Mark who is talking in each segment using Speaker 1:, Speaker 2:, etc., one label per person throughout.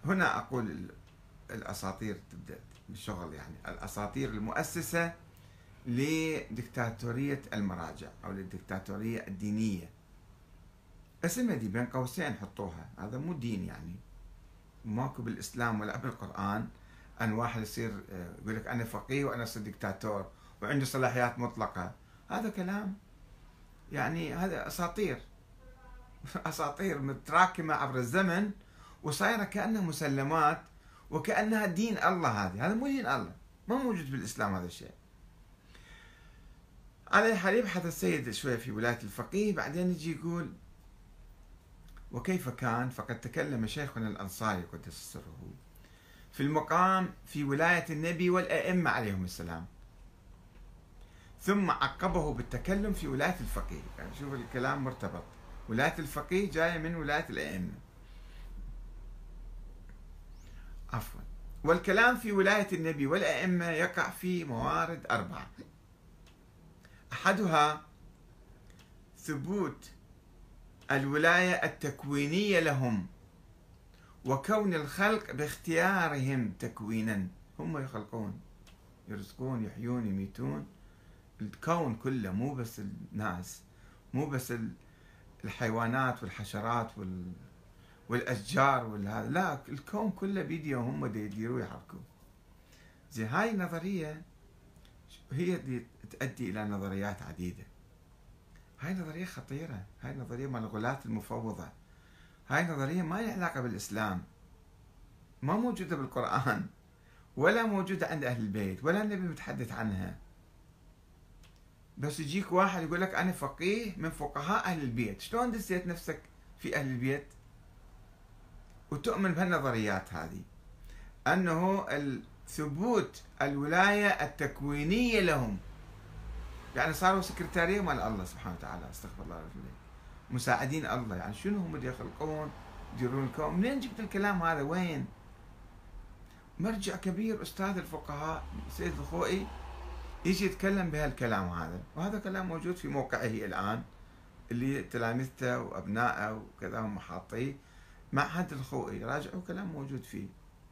Speaker 1: هنا أقول الأساطير تبدأ بالشغل، يعني الأساطير المؤسسة لديكتاتورية المراجع أو للديكتاتورية الدينية. اسمها دي بين قوسين حطوها، هذا مو دين يعني، ماكو بالإسلام ولا بالقرآن أن واحد يصير يقول لك أنا فقيه وأنا أصير ديكتاتور وعنده صلاحيات مطلقة. هذا كلام يعني، هذا أساطير أساطير متراكمة عبر الزمن وصايرة كأنها مسلمات وكأنها دين الله. هذا مو دين الله، ما موجود بالإسلام هذا الشيء. على الحال يبحث السيد شوية في ولاية الفقيه، بعدين يجي يقول: وكيف كان فقد تكلم شيخنا الأنصاري قدس سره في المقام في ولاية النبي والأئمة عليهم السلام، ثم عقبه بالتكلم في ولاية الفقيه. يعني شوف الكلام مرتبط، ولاية الفقيه جاية من ولاية الأئمة، عفوا. والكلام في ولاية النبي والأئمة يقع في موارد 4: أحدها ثبوت الولاية التكوينية لهم، وكون الخلق باختيارهم تكوينا، هم يخلقون يرزقون يحيون يميتون، الكون كله، مو بس الناس، مو بس الحيوانات والحشرات والأشجار والهذا، لا، الكون كله بيديهم، هم يديروا يحركوا. زي هاي النظرية هي اللي تؤدي إلى نظريات عديدة. هاي نظرية خطيرة، هاي نظرية مال الغلاة المفوضة، هاي نظرية ما لها علاقة بالإسلام، ما موجودة بالقرآن ولا موجودة عند أهل البيت ولا النبي متحدث عنها. بس يجيك واحد يقول لك أنا فقيه من فقهاء أهل البيت. شلون دسيت نفسك في أهل البيت وتؤمن بهالنظريات هذه؟ أنه ثبوت الولاية التكوينية لهم، يعني صاروا سكرتارية مال الله سبحانه وتعالى، استغفر الله العظيم، مساعدين الله. يعني شنو هم اللي يخلقون يديرون الكون؟ منين جبت الكلام هذا؟ وين؟ مرجع كبير أستاذ الفقهاء سيد الخوئي يجي يتكلم بهالكلام هذا، وهذا كلام موجود في موقعه الآن، اللي تلامذته وأبنائه وكذا هم حاطيه، معهد الخوئي، راجعوا كلام موجود فيه.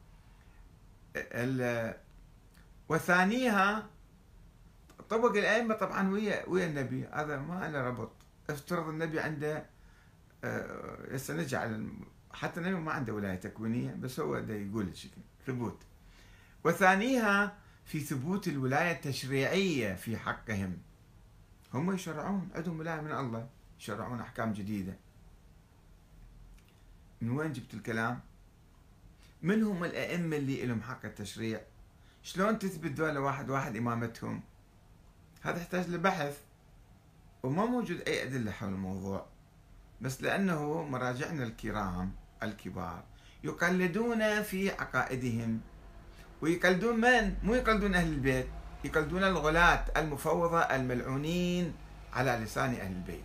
Speaker 1: وثانيها طبق الأئمة طبعا ويا النبي، هذا ما له ربط. افترض النبي عنده هسه نجعل حتى النبي ما عنده ولاية تكوينية، بس هو ده يقول الشكل ثبوت. وثانيها في ثبوت الولاية التشريعية في حقهم، هم يشرعون، عندهم ولاية من الله، يشرعون أحكام جديدة. من وين جبت الكلام؟ من هم الأئمة اللي لهم حق التشريع؟ شلون تثبت دولة واحد واحد إمامتهم؟ هذا يحتاج لبحث، وما موجود أي أدلة حول الموضوع، بس لأنه مراجعنا الكرام الكبار يقلدون في عقائدهم، ويقلدون من؟ مو يقلدون أهل البيت، يقلدون الغلاة المفوضة الملعونين على لسان أهل البيت.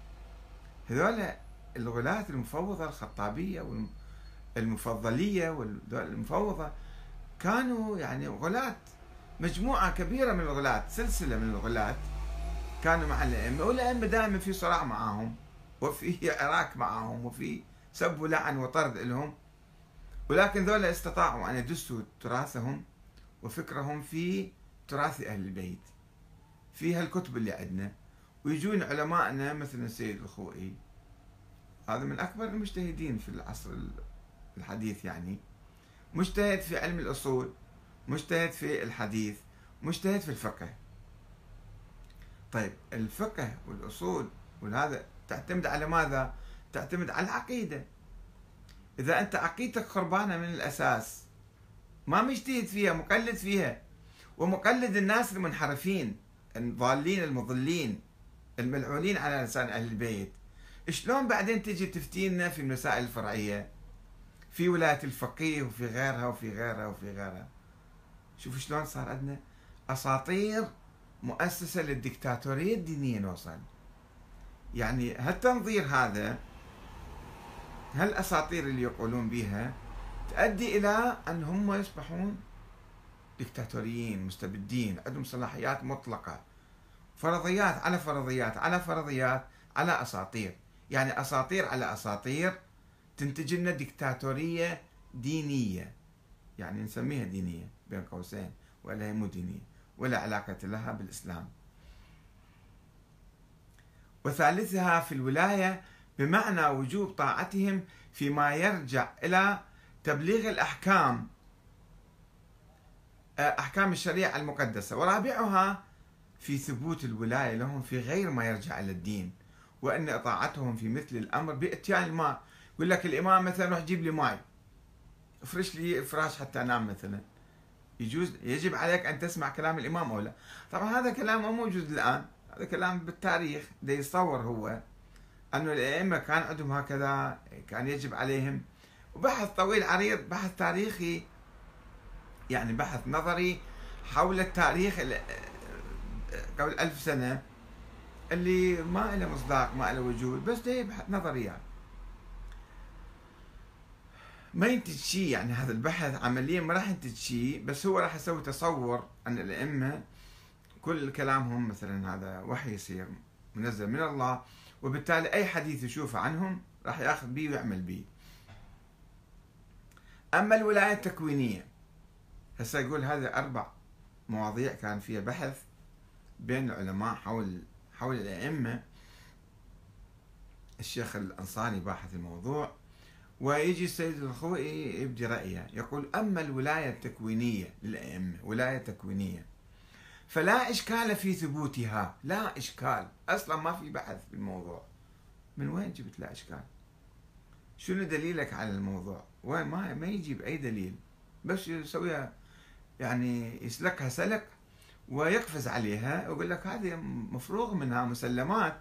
Speaker 1: هذول الغلاة المفوضة الخطابية والمفضلية والمفوضة كانوا يعني غلاة، مجموعة كبيرة من الغلاة، سلسلة من الغلاة كانوا مع الأئمة، والأئمة دائما في صراع معهم وفي عراك معهم وفي سب ولعن وطرد لهم، ولكن ذولا استطاعوا أن يدسوا تراثهم وفكرهم في تراث أهل البيت في هالكتب اللي عندنا. ويجون علماءنا مثل السيد الخوئي، هذا من أكبر المجتهدين في العصر الحديث، يعني مجتهد في علم الأصول، مجتهد في الحديث، مجتهد في الفقه. طيب الفقه والأصول وهذا تعتمد على ماذا؟ تعتمد على العقيدة. إذا أنت عقيدتك خربانة من الأساس، ما مجتهد فيها، مقلد فيها، ومقلد الناس المنحرفين الضالين المضلين الملعونين على لسان أهل البيت، شلون بعدين تجي تفتينا في المسائل الفرعية في ولاية الفقيه وفي غيرها وفي غيرها وفي غيرها؟ شوف شلون صار عندنا أساطير مؤسسة للديكتاتورية الدينية نوصل. يعني هالتنظير هذا، هالأساطير اللي يقولون بها تؤدي إلى أن هم يصبحون ديكتاتوريين مستبدين، عندهم صلاحيات مطلقة، فرضيات على فرضيات على فرضيات على أساطير، يعني أساطير على أساطير تنتج لنا ديكتاتورية دينية، يعني نسميها دينية بين قوسين، ولا هي مو دينية ولا علاقة لها بالإسلام. وثالثها في الولاية بمعنى وجوب طاعتهم فيما يرجع إلى تبليغ الأحكام، أحكام الشريعة المقدسة. ورابعها في ثبوت الولاية لهم في غير ما يرجع إلى الدين، وأن إطاعتهم في مثل الأمر بإتيان الماء. يقول لك الإمام مثلا روح جيب لي ماء، افرش لي فراش حتى أنام مثلا، يجب عليك أن تسمع كلام الإمام أو لا؟ طبعا هذا كلام مو موجود الآن، هذا كلام بالتاريخ. دا يتصور هو أنه الأئمة كان عندهم هكذا، كان يجب عليهم. وبحث طويل عريض، بحث تاريخي، يعني بحث نظري حول التاريخ قبل 1000 سنة، اللي ما له مصداق، ما له وجود، بس ده يبحث نظريات ما ينتج شيء. يعني هذا البحث عمليا ما راح ينتج شيء، بس هو راح يسوي تصور أن الأئمة كل كلامهم مثلا هذا وحي يصير منزل من الله، وبالتالي أي حديث يشوفه عنهم راح يأخذ به ويعمل به. أما الولاية التكوينية، هسه يقول هذه 4 مواضيع كان فيها بحث بين العلماء حول الأئمة. الشيخ الأنصاري باحث الموضوع، ويجي السيد الخوئي يبدي رأيه، يقول: أما الولاية التكوينية للأئمة، ولاية تكوينية، فلا إشكال في ثبوتها. لا إشكال، أصلا ما في بحث في الموضوع. من وين جبت لا إشكال؟ شنو دليلك على الموضوع؟ وين؟ ما يجيب أي دليل، بس يسويها يعني يسلكها سلك ويقفز عليها ويقول لك هذه مفروغ منها، مسلمات.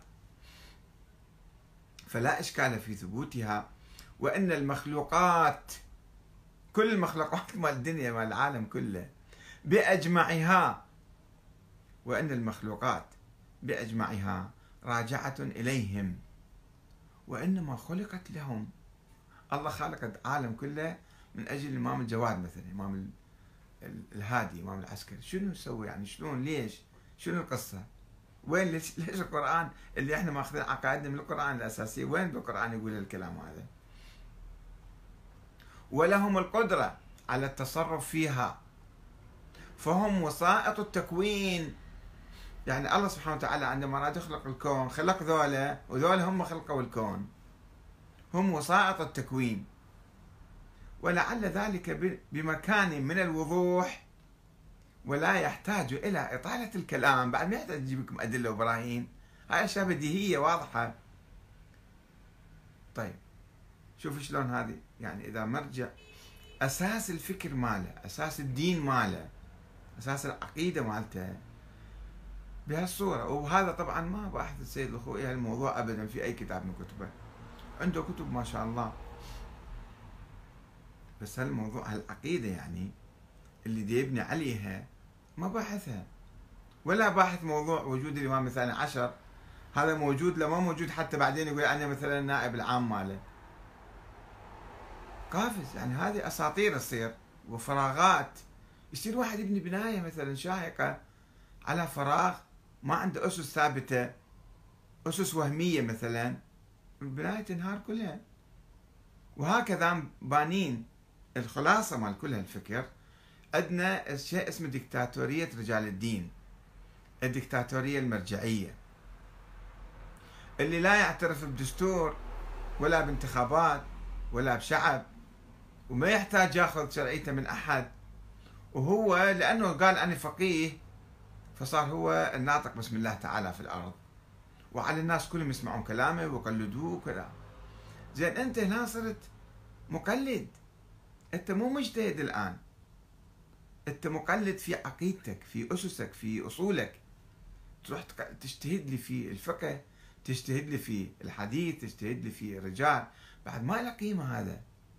Speaker 1: فلا إشكال في ثبوتها، وأن المخلوقات، كل المخلوقات مال الدنيا مال العالم كله بأجمعها، وأن المخلوقات بأجمعها راجعة إليهم، وإنما خلقت لهم. الله خلق العالم كله من أجل الإمام الجواد مثلا، الإمام الهادي، الإمام العسكري. شنو يسوي يعني؟ شلون؟ ليش؟ شنو القصة؟ وين؟ ليش القرآن اللي احنا ماخذين عقائدنا من القرآن الأساسية، وين بالقرآن يقول الكلام هذا؟ ولهم القدرة على التصرف فيها، فهم وسائط التكوين. يعني الله سبحانه وتعالى عندما أراد يخلق الكون خلق ذولا، وذولا هم خلقوا الكون، هم وسائط التكوين. ولعل ذلك بمكان من الوضوح، ولا يحتاج إلى إطالة الكلام. بعد ما يحتاج يجيب لكم أدلة وبراهين، هاي أشياء بديهية واضحة. طيب شوف شلون هذه، يعني إذا مرجع أساس الفكر ماله، أساس الدين ماله، أساس العقيدة مالته بهالصورة. وهذا طبعا ما باحث السيد الخوئي هالموضوع أبدا في أي كتاب من كتبه، عنده كتب ما شاء الله، بس هالموضوع هالعقيدة يعني اللي دي يبني عليها ما باحثها. ولا باحث موضوع وجود الإمام الثاني عشر، هذا موجود لو ما موجود حتى بعدين يقول أنا مثلا نائب العام ماله. قافز، يعني هذه أساطير تصير وفراغات. يصير واحد يبني بناية مثلا شاهقة على فراغ ما عنده أسس ثابتة، أسس وهمية مثلا، البناية تنهار كلها. وهكذا بانين. الخلاصة مال كل هالفكر، عندنا شيء اسمه ديكتاتورية رجال الدين، الديكتاتورية المرجعية، اللي لا يعترف بدستور ولا بانتخابات ولا بشعب، وما يحتاج ياخذ شرعيته من أحد. وهو لأنه قال أنا فقيه فصار هو الناطق بسم الله تعالى في الأرض، وعلى الناس كلهم يسمعون كلامه ويقلدوه وكذا. زين أنت هنا صرت مقلد، أنت مو مجتهد الآن، أنت مقلد في عقيدتك، في أسسك، في أصولك. تروح تجتهد لي في الفقه، تجتهد لي في الحديث، تجتهد لي في الرجال، بعد ما له قيمة هذا.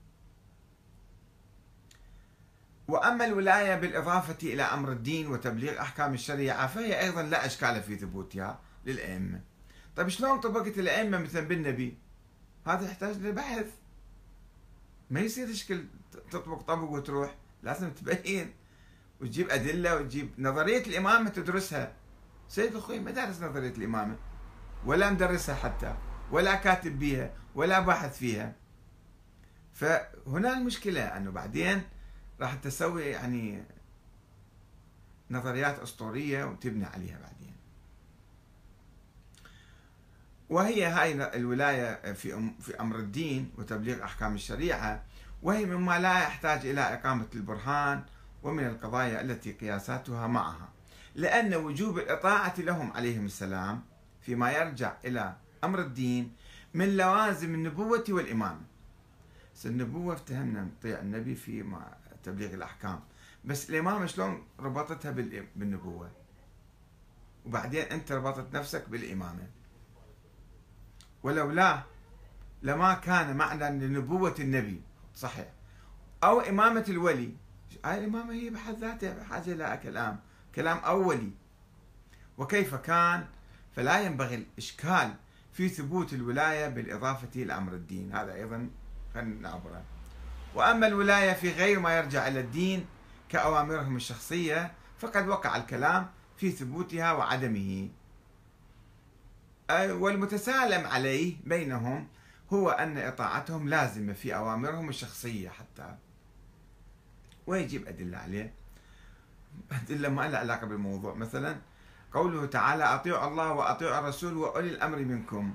Speaker 1: وأما الولاية بالإضافة إلى أمر الدين وتبليغ أحكام الشريعة فهي أيضا لا إشكال في ثبوتها للأئمة. طيب شلون طبقت الأئمة مثلا بالنبي؟ هذا يحتاج لبحث، ما يصير شكل تطبق طبق وتروح، لازم تبين وتجيب أدلة وتجيب نظرية الإمامة تدرسها. سيد الخوئي ما دارس نظرية الإمامة ولا مدرسها حتى، ولا كاتب بيها ولا باحث فيها. فهنا المشكلة أنه بعدين راح تسوي يعني نظريات أسطورية وتبني عليها بعدين. وهي هاي الولاية في أمر الدين وتبليغ أحكام الشريعة، وهي مما لا يحتاج إلى إقامة البرهان، ومن القضايا التي قياساتها معها، لأن وجوب الإطاعة لهم عليهم السلام فيما يرجع إلى أمر الدين من لوازم النبوة والإمامة. النبوة افتهمنا نطيع النبي في تبليغ الأحكام، بس الإمامة شلون ربطتها بالنبوة، وبعدين أنت ربطت نفسك بالإمامة. ولولا لما كان معنى لنبوة النبي صحيح أو إمامة الولي. هاي الإمامة هي بحد ذاتها بحاجة إلى كلام أولي. وكيف كان، فلا ينبغي الإشكال في ثبوت الولاية بالإضافة لأمر الدين. هذا أيضا خلينا نعبره. وأما الولاية في غير ما يرجع إلى الدين كأوامرهم الشخصية فقد وقع الكلام في ثبوتها وعدمه. والمتسالم عليه بينهم هو أن إطاعتهم لازمة في أوامرهم الشخصية حتى، ويجيب أدلة عليه، أدلة ما لها علاقة بالموضوع. مثلا قوله تعالى أطيعوا الله وأطيعوا الرسول وأولي الأمر منكم.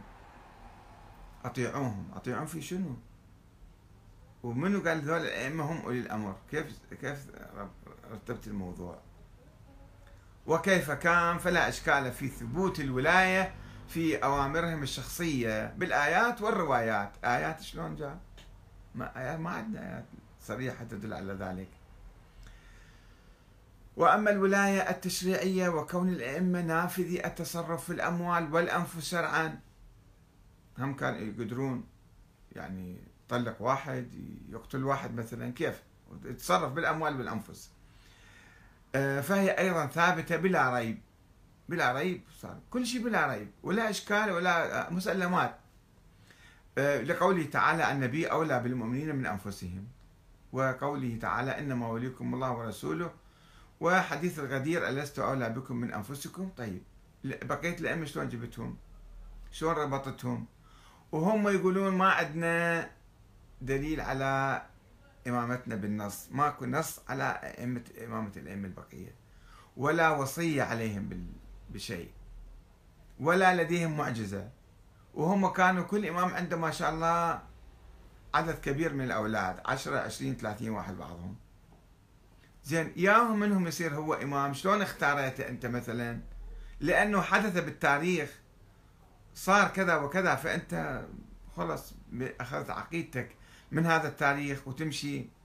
Speaker 1: أطيعوهم في شنو؟ ومنو قال ذول الأئمة هم أولي الأمر؟ كيف رتبت الموضوع؟ وكيف كان، فلا إشكال في ثبوت الولاية في أوامرهم الشخصية بالآيات والروايات. آيات شلون جاء؟ ما عندنا آيات صريحة تدل على ذلك. وأما الولاية التشريعية وكون الأئمة نافذي التصرف في الأموال والأنفس شرعا، هم كانوا يقدرون يعني يطلق واحد، يقتل واحد مثلا، كيف يتصرف بالأموال والأنفس. فهي أيضا ثابتة بلا ريب صار كل شيء بلا ريب ولا إشكال ولا مسلمات، لقوله تعالى النبي أولى بالمؤمنين من أنفسهم، وقوله تعالى إنما وليكم الله ورسوله، وحديث الغدير ألست أولى بكم من أنفسكم. طيب بقية الأئمة شلون جبتهم؟ شلون ربطتهم؟ وهم يقولون ما عندنا دليل على إمامتنا بالنص، ماكو نص على إمامة الأئمة البقية، ولا وصية عليهم بشيء، ولا لديهم معجزة. وهم كانوا كل إمام عنده ما شاء الله عدد كبير من الأولاد، 10 20 30 واحد بعضهم. زين ياهم منهم يصير هو إمام، شلون اختاريته أنت مثلا؟ لأنه حدث بالتاريخ، صار كذا وكذا، فأنت خلص أخذت عقيدتك من هذا التاريخ وتمشي